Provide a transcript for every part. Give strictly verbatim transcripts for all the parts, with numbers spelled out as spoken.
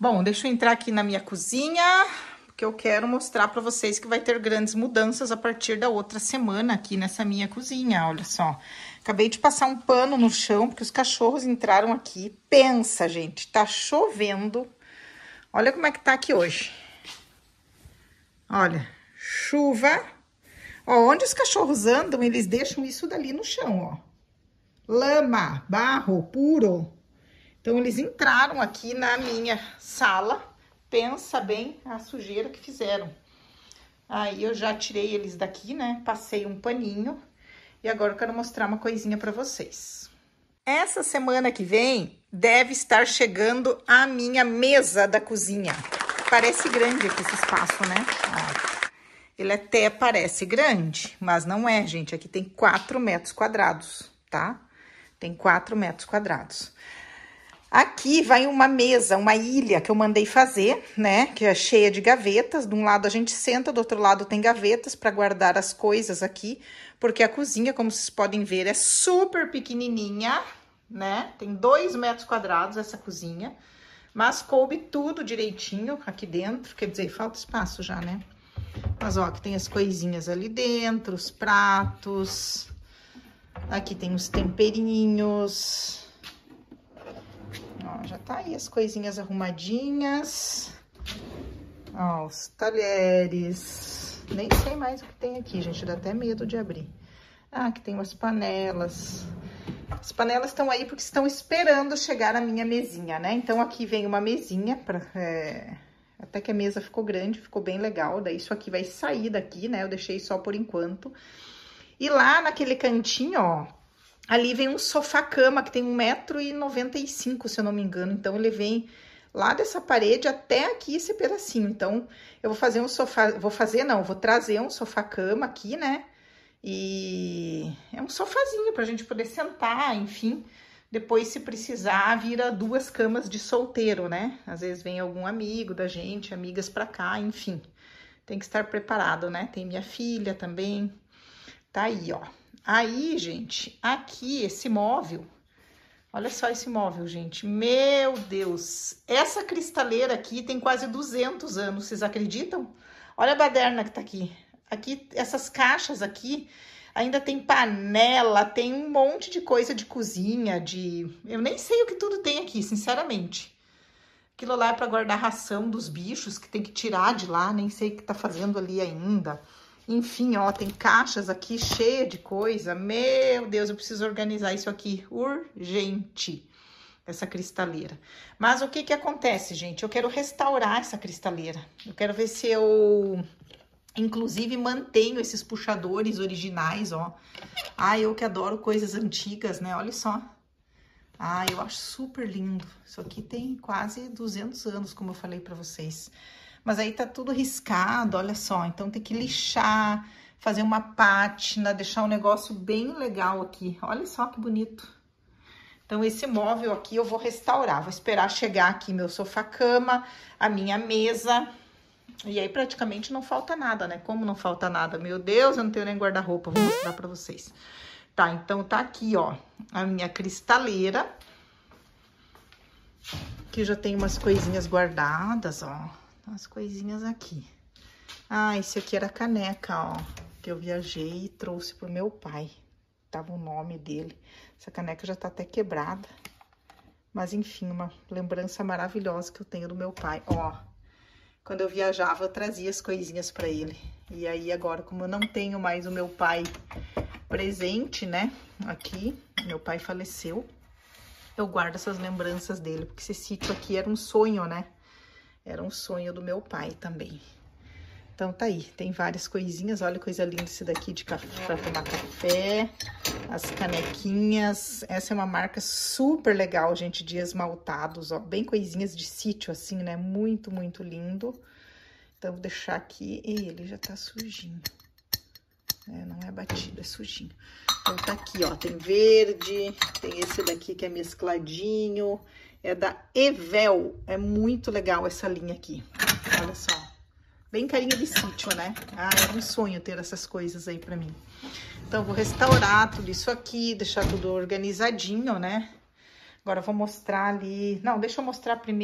Bom, deixa eu entrar aqui na minha cozinha, porque eu quero mostrar pra vocês que vai ter grandes mudanças a partir da outra semana aqui nessa minha cozinha, olha só. Acabei de passar um pano no chão, porque os cachorros entraram aqui. Pensa, gente, tá chovendo. Olha como é que tá aqui hoje. Olha, chuva. Ó, onde os cachorros andam, eles deixam isso dali no chão, ó. Lama, barro puro. Então, eles entraram aqui na minha sala. Pensa bem a sujeira que fizeram. Aí, eu já tirei eles daqui, né? Passei um paninho. E agora, eu quero mostrar uma coisinha pra vocês. Essa semana que vem, deve estar chegando a minha mesa da cozinha. Parece grande aqui esse espaço, né? Ó, ele até parece grande, mas não é, gente. Aqui tem quatro metros quadrados, tá? Tem quatro metros quadrados. Aqui vai uma mesa, uma ilha que eu mandei fazer, né? Que é cheia de gavetas. De um lado a gente senta, do outro lado tem gavetas para guardar as coisas aqui. Porque a cozinha, como vocês podem ver, é super pequenininha, né? Tem dois metros quadrados essa cozinha. Mas coube tudo direitinho aqui dentro. Quer dizer, falta espaço já, né? Mas, ó, aqui tem as coisinhas ali dentro, os pratos. Aqui tem os temperinhos. Ó, já tá aí as coisinhas arrumadinhas. Ó, os talheres. Nem sei mais o que tem aqui, gente. Dá até medo de abrir. Ah, aqui tem umas panelas. As panelas estão aí porque estão esperando chegar a minha mesinha, né? Então, aqui vem uma mesinha pra... É... Até que a mesa ficou grande, ficou bem legal. Daí, isso aqui vai sair daqui, né? Eu deixei só por enquanto. E lá naquele cantinho, ó... Ali vem um sofá-cama que tem um metro e noventa e cinco, se eu não me engano. Então, ele vem lá dessa parede até aqui esse pedacinho. Então, eu vou fazer um sofá... Vou fazer, não. Vou trazer um sofá-cama aqui, né? E é um sofazinho pra gente poder sentar, enfim. Depois, se precisar, vira duas camas de solteiro, né? Às vezes vem algum amigo da gente, amigas pra cá, enfim. Tem que estar preparado, né? Tem minha filha também. Tá aí, ó. Aí, gente, aqui, esse móvel, olha só esse móvel, gente, meu Deus, essa cristaleira aqui tem quase duzentos anos, vocês acreditam? Olha a baderna que tá aqui, aqui, essas caixas aqui, ainda tem panela, tem um monte de coisa de cozinha, de, eu nem sei o que tudo tem aqui, sinceramente. Aquilo lá é pra guardar ração dos bichos, que tem que tirar de lá, nem sei o que tá fazendo ali ainda. Enfim, ó, tem caixas aqui cheias de coisa. Meu Deus, eu preciso organizar isso aqui urgente, essa cristaleira. Mas o que que acontece, gente? Eu quero restaurar essa cristaleira. Eu quero ver se eu, inclusive, mantenho esses puxadores originais, ó. Ah, eu que adoro coisas antigas, né? Olha só. Ah, eu acho super lindo. Isso aqui tem quase duzentos anos, como eu falei pra vocês. Mas aí tá tudo riscado, olha só. Então, tem que lixar, fazer uma pátina, deixar um negócio bem legal aqui. Olha só que bonito. Então, esse móvel aqui eu vou restaurar. Vou esperar chegar aqui meu sofá-cama, a minha mesa. E aí, praticamente, não falta nada, né? Como não falta nada? Meu Deus, eu não tenho nem guarda-roupa. Vou mostrar pra vocês. Tá, então, tá aqui, ó, a minha cristaleira. Aqui já tem umas coisinhas guardadas, ó. As coisinhas aqui. Ah, esse aqui era a caneca, ó, que eu viajei e trouxe pro meu pai. Tava o nome dele. Essa caneca já tá até quebrada. Mas, enfim, uma lembrança maravilhosa que eu tenho do meu pai. Ó, quando eu viajava, eu trazia as coisinhas pra ele. E aí, agora, como eu não tenho mais o meu pai presente, né, aqui, meu pai faleceu, eu guardo essas lembranças dele, porque esse sítio aqui era um sonho, né? Era um sonho do meu pai também. Então, tá aí. Tem várias coisinhas. Olha que coisa linda esse daqui de café, pra tomar café. As canequinhas. Essa é uma marca super legal, gente, de esmaltados, ó. Bem coisinhas de sítio, assim, né? Muito, muito lindo. Então, vou deixar aqui. E ele já tá sujinho. É, não é batido, é sujinho. Então, tá aqui, ó. Tem verde. Tem esse daqui que é mescladinho. É da Evel, é muito legal essa linha aqui, olha só, bem carinha de sítio, né? Ah, é um sonho ter essas coisas aí pra mim. Então, vou restaurar tudo isso aqui, deixar tudo organizadinho, né? Agora, eu vou mostrar ali... Não, deixa eu mostrar primeiro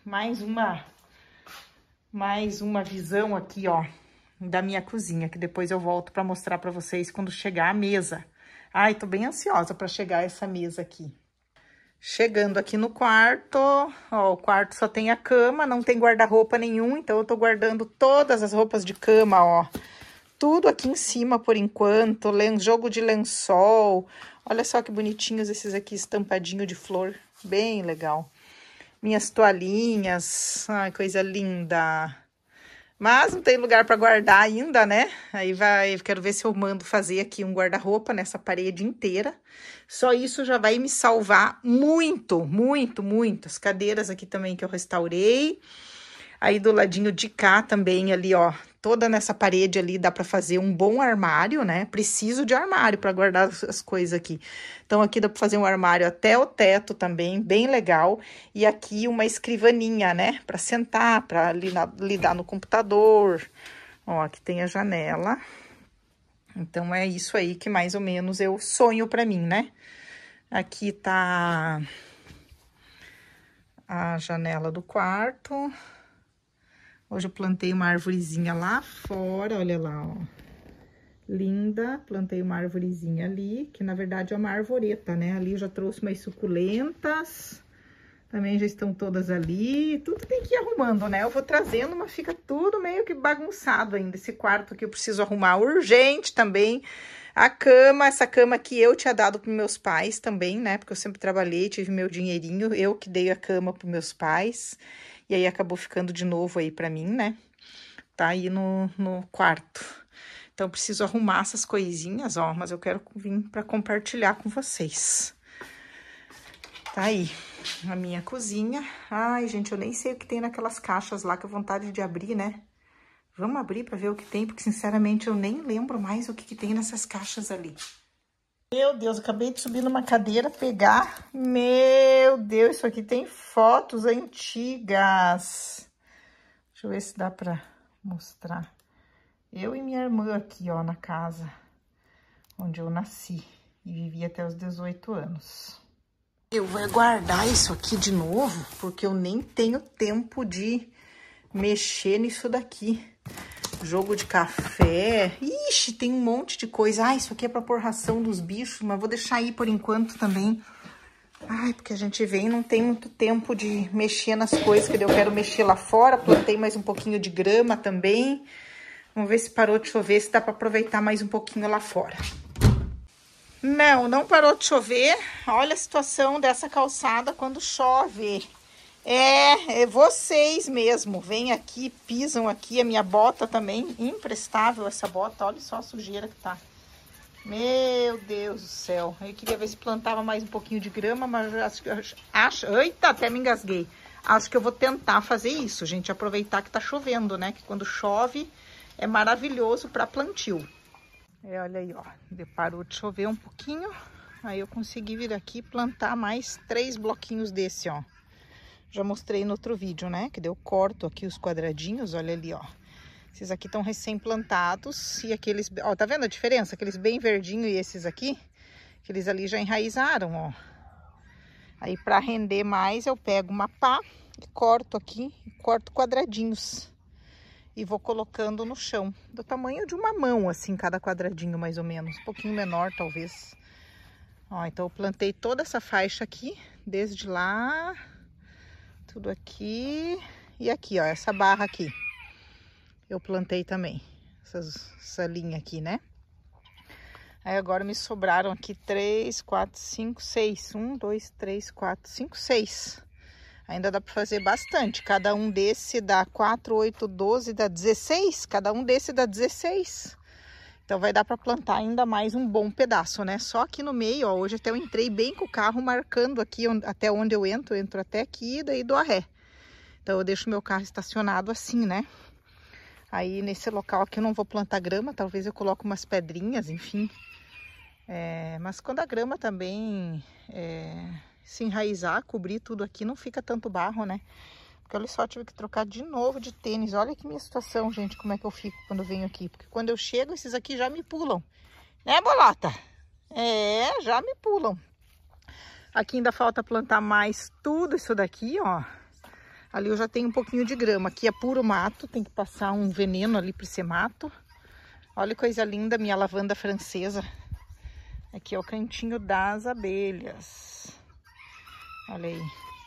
mais uma, mais uma visão aqui, ó, da minha cozinha, que depois eu volto pra mostrar pra vocês quando chegar a mesa. Ai, tô bem ansiosa pra chegar essa mesa aqui. Chegando aqui no quarto, ó, o quarto só tem a cama, não tem guarda-roupa nenhum, então eu tô guardando todas as roupas de cama, ó. Tudo aqui em cima por enquanto, jogo de lençol. Olha só que bonitinhos esses aqui, estampadinho de flor, bem legal. Minhas toalhinhas, ai, coisa linda. Mas não tem lugar para guardar ainda, né? Aí vai, quero ver se eu mando fazer aqui um guarda-roupa nessa parede inteira. Só isso já vai me salvar muito, muito, muito. As cadeiras aqui também que eu restaurei. Aí do ladinho de cá também ali, ó, toda nessa parede ali dá para fazer um bom armário, né? Preciso de armário para guardar as coisas aqui. Então aqui dá para fazer um armário até o teto também, bem legal. E aqui uma escrivaninha, né? Para sentar, para lidar no computador. Ó, aqui tem a janela. Então é isso aí que mais ou menos eu sonho para mim, né? Aqui tá a janela do quarto. Hoje eu plantei uma arvorezinha lá fora, olha lá, ó. Linda, plantei uma arvorezinha ali, que na verdade é uma arvoreta, né? Ali eu já trouxe umas suculentas, também já estão todas ali. Tudo tem que ir arrumando, né? Eu vou trazendo, mas fica tudo meio que bagunçado ainda. Esse quarto aqui eu preciso arrumar urgente também. A cama, essa cama que eu tinha dado para meus pais também, né? Porque eu sempre trabalhei, tive meu dinheirinho, eu que dei a cama para meus pais. E aí, acabou ficando de novo aí pra mim, né? Tá aí no, no quarto. Então, preciso arrumar essas coisinhas, ó. Mas eu quero vir pra compartilhar com vocês. Tá aí a minha cozinha. Ai, gente, eu nem sei o que tem naquelas caixas lá, que é vontade de abrir, né? Vamos abrir pra ver o que tem, porque, sinceramente, eu nem lembro mais o que, que tem nessas caixas ali. Meu Deus, acabei de subir numa cadeira, pegar. Meu Deus, isso aqui tem fotos antigas. Deixa eu ver se dá pra mostrar. Eu e minha irmã aqui, ó, na casa onde eu nasci e vivi até os dezoito anos. Eu vou guardar isso aqui de novo, porque eu nem tenho tempo de mexer nisso daqui. Jogo de café. Ixi, tem um monte de coisa. Ah, isso aqui é pra pôr ração dos bichos, mas vou deixar aí por enquanto também. Ai, porque a gente vem e não tem muito tempo de mexer nas coisas, que eu quero mexer lá fora. Plantei mais um pouquinho de grama também. Vamos ver se parou de chover, se dá pra aproveitar mais um pouquinho lá fora. Não, não parou de chover. Olha a situação dessa calçada quando chove. É, é vocês mesmo, vêm aqui, pisam aqui, a minha bota também, imprestável essa bota, olha só a sujeira que tá. Meu Deus do céu, eu queria ver se plantava mais um pouquinho de grama, mas acho, acho, eita, até me engasguei. Acho que eu vou tentar fazer isso, gente, aproveitar que tá chovendo, né, que quando chove é maravilhoso para plantio. É, olha aí, ó, parou de chover um pouquinho, aí eu consegui vir aqui plantar mais três bloquinhos desse, ó. Já mostrei no outro vídeo, né? Que eu corto aqui os quadradinhos, olha ali, ó. Esses aqui estão recém-plantados e aqueles... Ó, tá vendo a diferença? Aqueles bem verdinhos e esses aqui, aqueles ali já enraizaram, ó. Aí, pra render mais, eu pego uma pá e corto aqui, corto quadradinhos. E vou colocando no chão, do tamanho de uma mão, assim, cada quadradinho, mais ou menos. Um pouquinho menor, talvez. Ó, então eu plantei toda essa faixa aqui, desde lá... Tudo aqui e aqui, ó, essa barra aqui. Eu plantei também, essas, essa linha aqui, né? Aí agora me sobraram aqui três, quatro, cinco, seis. Um, dois, três, quatro, cinco, seis. Ainda dá para fazer bastante. Cada um desse dá quatro, oito, doze, dá dezesseis. Cada um desse dá dezesseis. Então vai dar para plantar ainda mais um bom pedaço, né? Só aqui no meio, ó, hoje até eu entrei bem com o carro marcando aqui onde, até onde eu entro, eu entro até aqui e daí dou a ré. Então eu deixo meu carro estacionado assim, né? Aí nesse local aqui eu não vou plantar grama, talvez eu coloque umas pedrinhas, enfim. É, mas quando a grama também é, se enraizar, cobrir tudo aqui, não fica tanto barro, né? Porque olha só, tive que trocar de novo de tênis. Olha que minha situação, gente, como é que eu fico quando eu venho aqui. Porque quando eu chego, esses aqui já me pulam. Né, Bolota? É, já me pulam. Aqui ainda falta plantar mais tudo isso daqui, ó. Ali eu já tenho um pouquinho de grama. Aqui é puro mato, tem que passar um veneno ali para esse mato. Olha que coisa linda, minha lavanda francesa. Aqui é o cantinho das abelhas. Olha aí.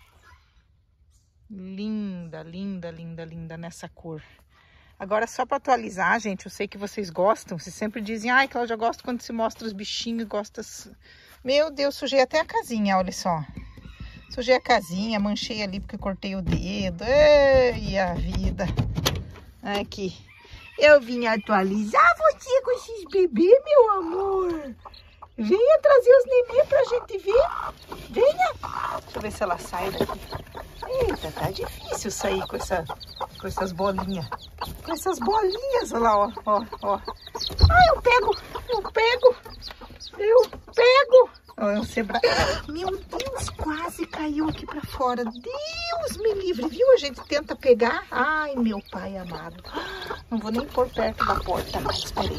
Linda, linda, linda, linda nessa cor. Agora, só para atualizar, gente, eu sei que vocês gostam. Vocês sempre dizem, ai, Cláudia, eu gosto quando se mostra os bichinhos, gosta... Meu Deus, sujei até a casinha, olha só. Sujei a casinha, manchei ali porque cortei o dedo. Ei, a vida. Aqui. Eu vim atualizar você com esses bebês, meu amor. Venha trazer os neném pra gente ver. Venha. Deixa eu ver se ela sai daqui. Eita, tá difícil sair com, essa, com essas bolinhas. Com essas bolinhas, olha lá, ó, ó, ó. Ah, eu pego, eu pego, eu pego. Ó, eu sebra... Meu Deus, quase caiu aqui pra fora. Deus me livre, viu? A gente tenta pegar. Ai, meu pai amado. Não vou nem pôr perto da porta mais, peraí.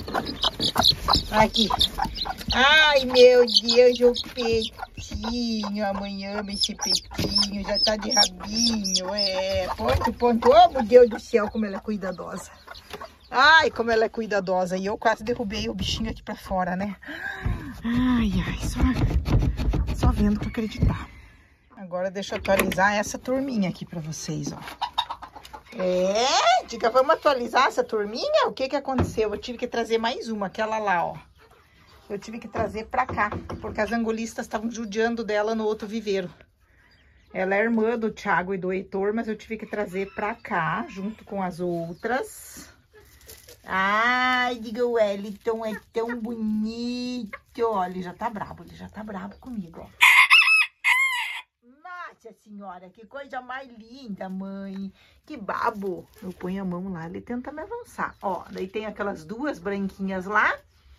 Aqui. Ai, meu Deus, o peitinho. Amanhã esse peitinho já tá de rabinho. É, ponto, ponto. Oh, meu Deus do céu, como ela é cuidadosa. Ai, como ela é cuidadosa. E eu quase derrubei o bichinho aqui pra fora, né? Ai, ai, só, só vendo pra acreditar. Agora deixa eu atualizar essa turminha aqui pra vocês, ó. É, diga, vamos atualizar essa turminha? O que que aconteceu? Eu tive que trazer mais uma, aquela lá, ó. Eu tive que trazer pra cá, porque as angolistas estavam judiando dela no outro viveiro. Ela é irmã do Thiago e do Heitor, mas eu tive que trazer pra cá, junto com as outras. Ai, diga, o Wellington é tão bonito. Olha, ele já tá brabo, ele já tá brabo comigo, ó. Nossa senhora, que coisa mais linda, mãe. Que babo. Eu ponho a mão lá, ele tenta me avançar. Ó, daí tem aquelas duas branquinhas lá.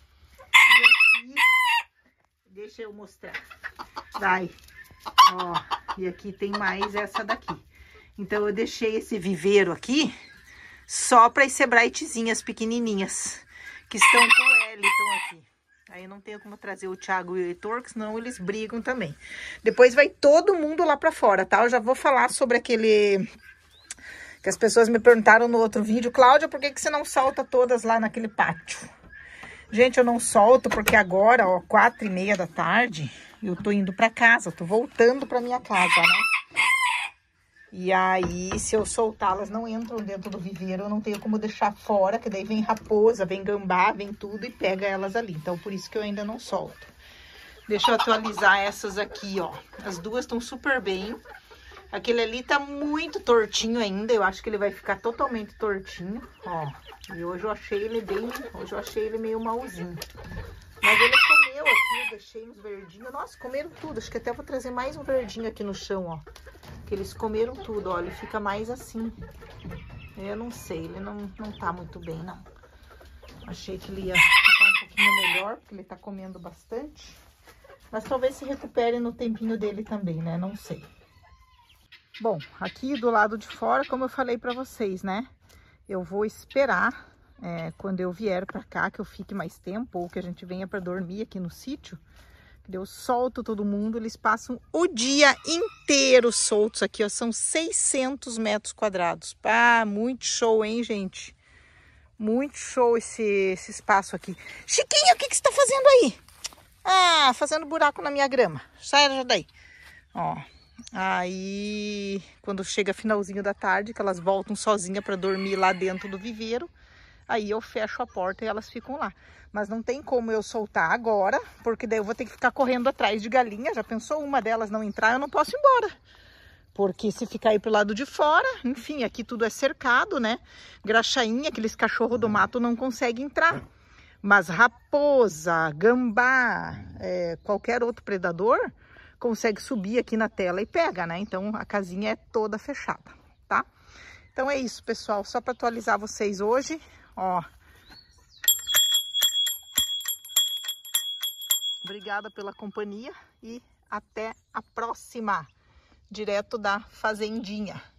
E aqui, deixa eu mostrar. Vai. Ó, e aqui tem mais essa daqui. Então, eu deixei esse viveiro aqui só para as sebraitezinhas pequenininhas, que estão com o Wellington aqui. Aí não tenho como trazer o Thiago e o Heitor, que senão eles brigam também. Depois vai todo mundo lá pra fora, tá? Eu já vou falar sobre aquele... que as pessoas me perguntaram no outro vídeo. Cláudia, por que que você não solta todas lá naquele pátio? Gente, eu não solto porque agora, ó, quatro e meia da tarde, eu tô indo pra casa. Eu tô voltando pra minha casa, né? E aí, se eu soltar, elas não entram dentro do viveiro, eu não tenho como deixar fora, que daí vem raposa, vem gambá, vem tudo e pega elas ali. Então, por isso que eu ainda não solto. Deixa eu atualizar essas aqui, ó. As duas estão super bem. Aquele ali tá muito tortinho ainda, eu acho que ele vai ficar totalmente tortinho, ó. E hoje eu achei ele bem, hoje eu achei ele meio malzinho. Mas ele comeu aqui, eu deixei uns verdinhos. Nossa, comeram tudo. Acho que até vou trazer mais um verdinho aqui no chão, ó. Que eles comeram tudo, ó. Ele fica mais assim. Eu não sei, ele não, não tá muito bem, não. Achei que ele ia ficar um pouquinho melhor, porque ele tá comendo bastante. Mas talvez se recupere no tempinho dele também, né? Não sei. Bom, aqui do lado de fora, como eu falei pra vocês, né? Eu vou esperar... É, quando eu vier pra cá, que eu fique mais tempo, ou que a gente venha pra dormir aqui no sítio, que eu solto todo mundo, eles passam o dia inteiro soltos aqui, ó, são seiscentos metros quadrados. Ah, muito show, hein, gente? Muito show esse, esse espaço aqui. Chiquinho, o que que você tá fazendo aí? Ah, fazendo buraco na minha grama. Sai já daí. Ó, aí, quando chega finalzinho da tarde, que elas voltam sozinhas pra dormir lá dentro do viveiro, aí eu fecho a porta e elas ficam lá. Mas não tem como eu soltar agora, porque daí eu vou ter que ficar correndo atrás de galinha. Já pensou uma delas não entrar, eu não posso ir embora. Porque se ficar aí pro lado de fora, enfim, aqui tudo é cercado, né? Graxainha, aqueles cachorros do mato não conseguem entrar. Mas raposa, gambá, é, qualquer outro predador consegue subir aqui na tela e pega, né? Então a casinha é toda fechada, tá? Então é isso, pessoal. Só para atualizar vocês hoje. Ó, obrigada pela companhia e até a próxima, direto da fazendinha.